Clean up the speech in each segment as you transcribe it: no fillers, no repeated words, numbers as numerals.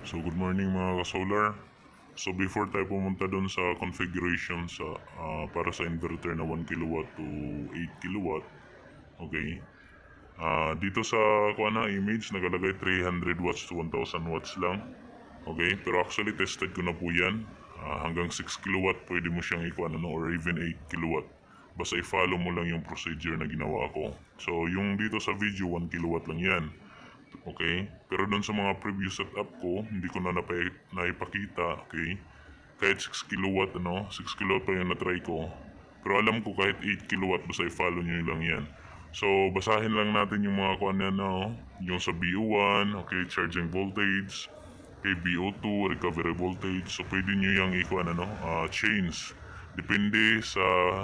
So good morning mga ka-solar. So before tayo pumunta doon sa configuration sa para sa inverter na 1 kilowatt to 8 kilowatt. Okay. Dito sa image nakalagay 300 watts to 1000 watts lang. Okay, pero actually tested ko na po 'yan. Hanggang 6 kilowatt pwede mo siyang or even 8 kilowatt. Basta i-follow mo lang yung procedure na ginawa ko. So yung dito sa video 1 kilowatt lang 'yan. Okay? Pero doon sa mga previous setup ko, hindi ko na naipakita, okay? Kahit 6 kilowatt, 6 kilowatt pa yung na-try ko. Pero alam ko kahit 8 kilowatt, basta i-follow nyo lang yan. So, basahin lang natin yung mga yung sa BO1, okay, charging voltage, okay, BO2, recovery voltage. So, pwede nyo yung change. Depende sa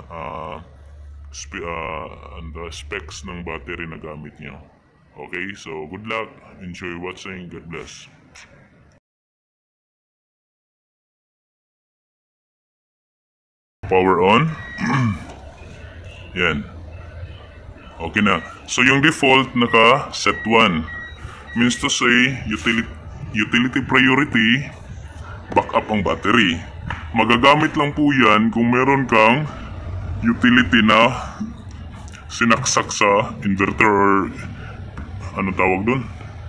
specs ng battery na gamit nyo. Okay, so good luck. Enjoy watching. God bless. Power on. Yan. Okay na. So yung default naka set 1. Means to say utility priority, backup ang battery. Magagamit lang po yan kung meron kang utility na sinaksak sa inverter or ano tawag doon?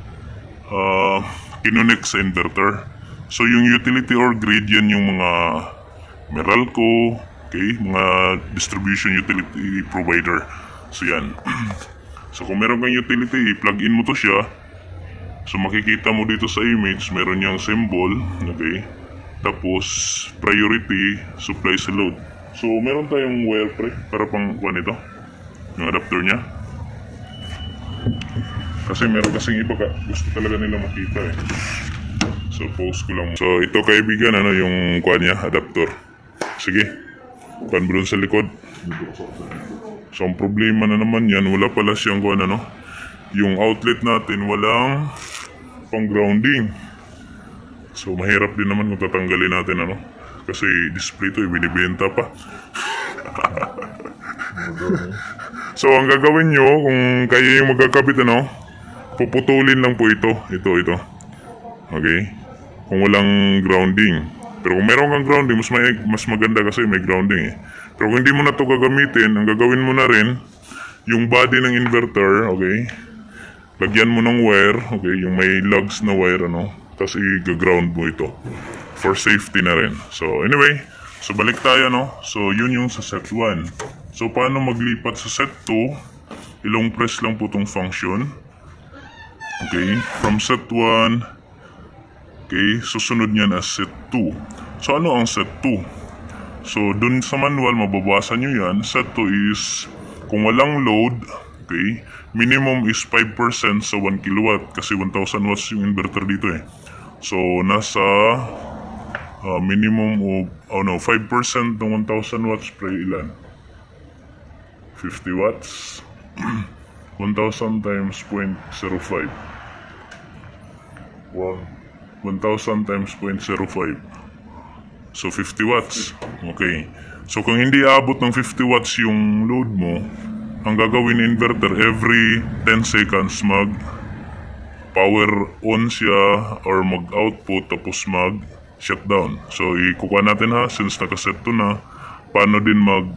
Kinonek sa inverter. So yung utility or grid, yan yung mga Meralco, okay, mga distribution utility provider. So yan. So kung meron kang utility, i-plug in mo to siya. So makikita mo dito sa image, meron yung symbol, okay. Tapos priority, supply sa load. So meron tayong wire pre para pang ito, yung adapter niya. Kasi meron kasing iba gusto talaga nila makita eh. So post ko lang. So ito kaibigan, yung niya, adapter. Sige, kuhan mo doon sa likod. So ang problema na naman yan, wala pala siyang yung outlet natin walang pang grounding. So mahirap din naman kung tatanggalin natin kasi display to, binibenta pa. So ang gagawin nyo, kung kayo yung magkakabit puputulin lang po ito. Okay? Kung walang grounding. Pero kung meron kang grounding, mas maganda kasi may grounding eh. Pero kung hindi mo na ito gagamitin, ang gagawin mo na rin, yung body ng inverter, okay? Lagyan mo ng wire, okay? Yung may lugs na wire, tapos i-ground mo ito. For safety na rin. So anyway, so balik tayo, So yun yung sa set 1. So paano maglipat sa set 2? Ilong press lang po itong function. Okay, from set 1, okay, susunod niyan as set 2. So ano ang set 2? So dun sa manual, mababasa nyo yan. Set 2 is, kung walang load, okay, minimum is 5% sa 1 kilowatt. Kasi 1000 watts yung inverter dito eh. So nasa minimum of 5% ng 1000 watts per ilan? 50 watts. 1,000 times 0.05. 1,000 times 0.05. So 50 watts. Okay. So kung hindi abot ng 50 watts yung load mo, ang gagawin ng inverter, every 10 seconds mag power on siya or mag output tapos mag shutdown. So ikukuha natin since nakaset to na, paano din mag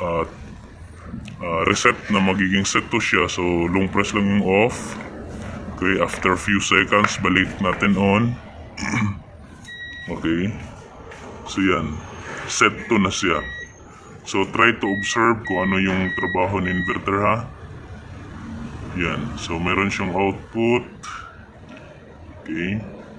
reset na magiging set to siya. So long press lang yung off. Okay, after few seconds balik natin on. Okay, so yan, set to na siya. So try to observe kung ano yung trabaho ng inverter yan, so meron siyang output. Okay,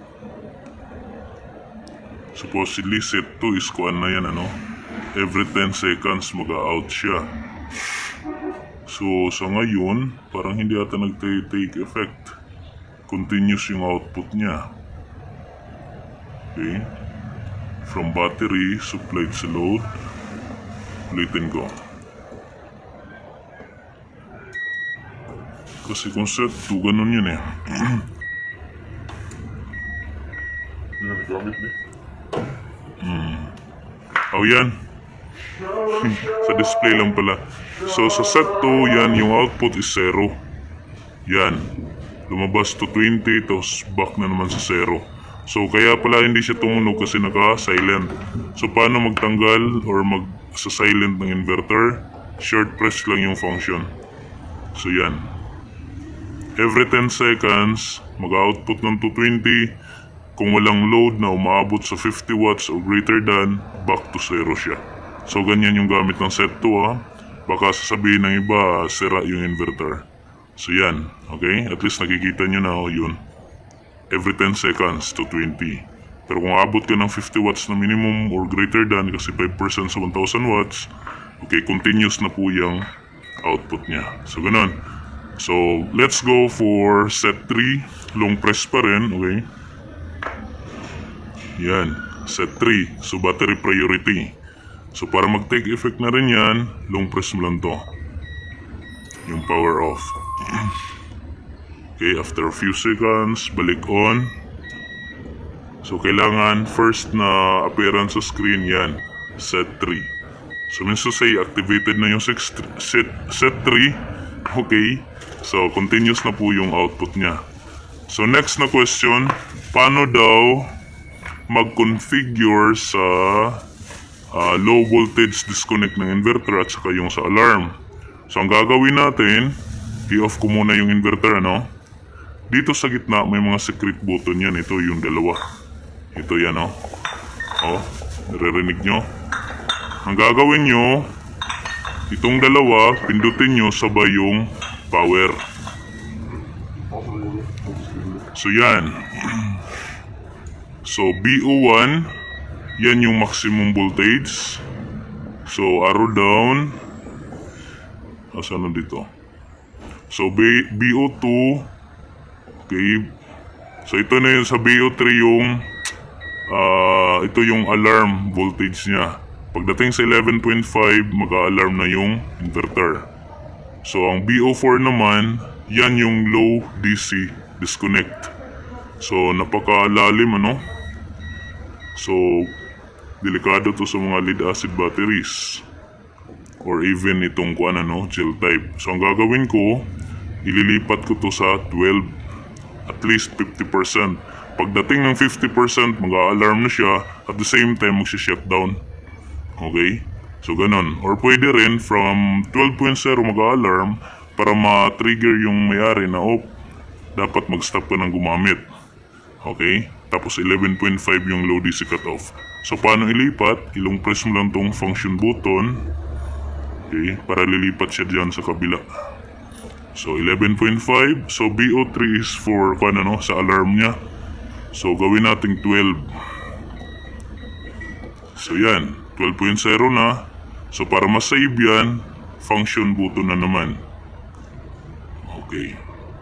supposedly set to is kung ano yan, every 10 seconds mag-out siya. So sa ngayon, parang hindi ata nag-take effect. Continuous yung output niya. Okay. From battery, supplied sa load. Ulitin ko. Kasi kung set 2, ganun yun eh. Oh yan. Sa display lang pala. So sa set 2, yan yung output is 0. Yan. Lumabas to 20, tapos back na naman sa 0. So kaya pala hindi siya tumunog kasi naka-silent. So paano magtanggal or mag-silent ng inverter? Short press lang yung function. So yan. Every 10 seconds, mag-output ng 220. Kung walang load na umaabot sa 50 watts o greater than, back to zero siya. So ganyan yung gamit ng set 2 ha. Baka sasabihin ng iba, sira yung inverter. So yan, okay? At least nakikita nyo na yun. Every 10 seconds to 20. Pero kung abot ka ng 50 watts na minimum or greater than, kasi 5% sa 1000 watts, okay, continuous na po yung output niya. So ganun. So let's go for set 3. Long press pa rin, okay? Yan, set 3. So battery priority. So para mag-take effect na rin yan, long press mo lang to. Yung power off. Okay, after a few seconds, balik on. So kailangan first na appearance sa screen yan, set 3. So means to say, activated na yung set 3. Okay, so continuous na po yung output niya. So next na question, paano daw mag-configure sa low voltage disconnect ng inverter at saka yung sa alarm? So ang gagawin natin, i-off ko muna yung inverter, ano? Dito sa gitna may mga secret button yan. Ito yung dalawa. Ito yan, oh. Oh, naririnig nyo? Ang gagawin nyo, itong dalawa, pindutin nyo sabay yung power. So yan. So BO1, yan yung maximum voltage. So arrow down. Asan na dito? So BO2, okay. So ito na yun sa BO3 yung ito yung alarm voltage niya. Pagdating sa 11.5, mag-a-alarm na yung inverter. So ang BO4 naman, yan yung low DC disconnect. So napakalalim, ano? So delikado to sa mga lead acid batteries or even itong gel type. So ang gagawin ko, ililipat ko to sa 12, at least 50%. Pagdating ng 50%, mag-a-alarm na siya, at the same time magsi-shutdown. Okay? So ganon. Or pwede rin from 12.0 mag-a-alarm para ma-trigger yung may-ari na dapat mag-stop ka ng gumamit. Okay? Tapos 11.5 yung low DC cutoff. So paano ilipat? Ilong press mo lang tong function button. Okay? Para lilipat siya dyan sa kabila. So 11.5. So BO3 is for sa alarm niya. So gawin nating 12. So yan, 12.0 na. So para ma-save yan, function button na naman. Okay.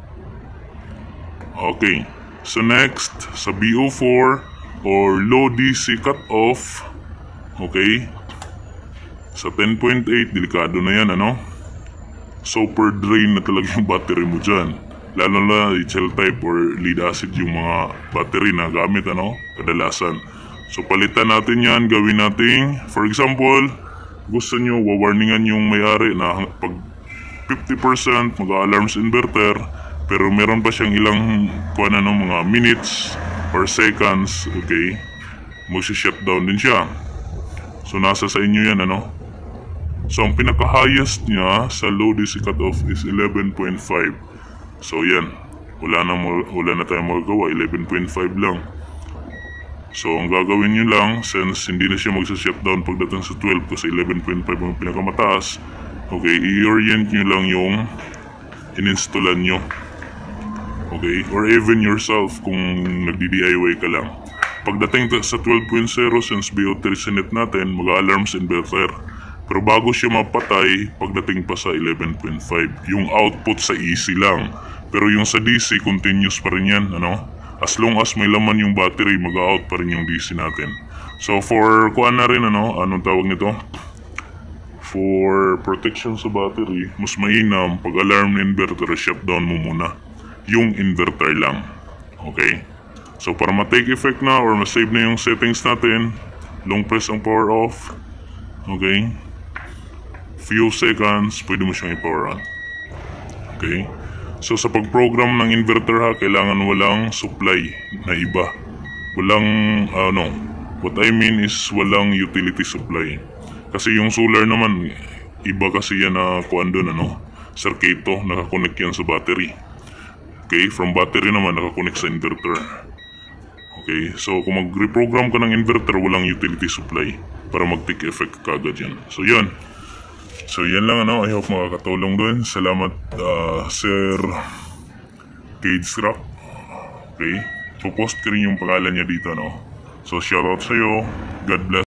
Okay. So next, sa BO4 or low DC cutoff, okay, sa 10.8, delikado na yan, ano? Super drain na talaga yung battery mo dyan. Lalo na HL type or lead acid yung mga battery na gamit, ano? Kadalasan. So palitan natin yan, gawin natin, for example, gusto nyo, wawarningan yung may-ari na pag 50% mag-alarm sa inverter, pero meron pa siyang ilang mga minutes or seconds, okay, mag-shutdown din siya. So nasa sa inyo yan, ano? So ang pinaka-highest niya sa low DC cutoff is 11.5. So yan, wala na tayong magagawa, 11.5 lang. So ang gagawin nyo lang, since hindi na siya mag-shutdown pagdating sa 12 kasi 11.5 ang pinakamataas, okay, i-orient nyo lang yung in-installan nyo. Okay, or even yourself kung nagdi-DIY ka lang. Pagdating sa 12.0, since BO3 sinet natin, mag-alarm sa inverter. Pero bago siya mapatay, pagdating pa sa 11.5, yung output sa AC lang. Pero yung sa DC, continuous pa rin yan, ano? As long as may laman yung battery, mag-out pa rin yung DC natin. So for kuan na rin, ano? Anong tawag nito? For protection sa battery, mas mainam pag alarm ng inverter, shutdown mo muna yung inverter lang. Okay? So para ma-take effect na or ma-save na yung settings natin, long press ang power off. Okay? Few seconds, pwede mo siyang i-power on. Okay? So sa pag-program ng inverter ha, kailangan walang supply na iba. Walang, what I mean is walang utility supply. Kasi yung solar naman, iba kasi yan na kuan doon, circuito, nakakonect yan sa battery. Okay, from battery naman nakakonect sa inverter. Okay, so kung mag-reprogram ka ng inverter, walang utility supply para mag-take effect kagad yan. So yan. So yan lang I hope makakatulong doon. Salamat Sir Cage Rock. Okay, post ko rin yung pangalan niya dito So shoutout sa'yo. God bless.